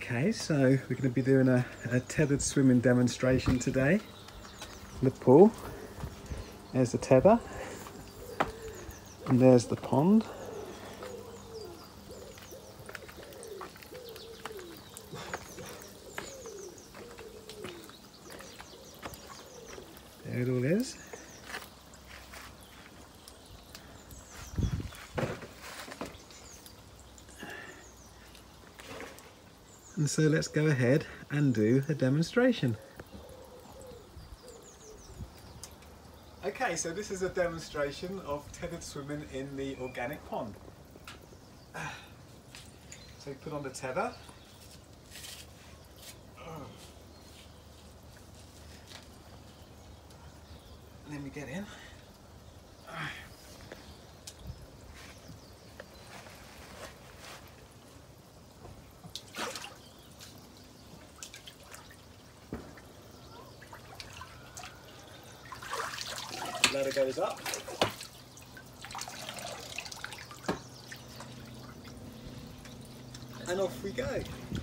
Okay, so we're going to be doing a tethered swimming demonstration today. The pool, there's the tether, and there's the pond. There it all is. And so let's go ahead and do a demonstration. Okay, so this is a demonstration of tethered swimming in the organic pond. So you put on the tether. And then we get in. Ladder goes up. And off we go.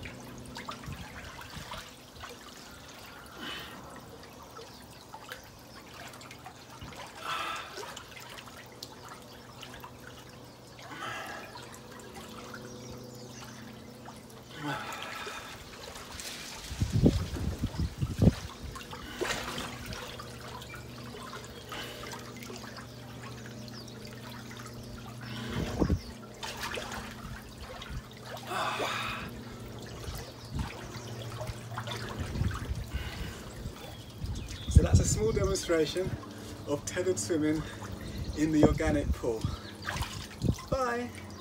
So that's a small demonstration of tethered swimming in the organic pool. Bye!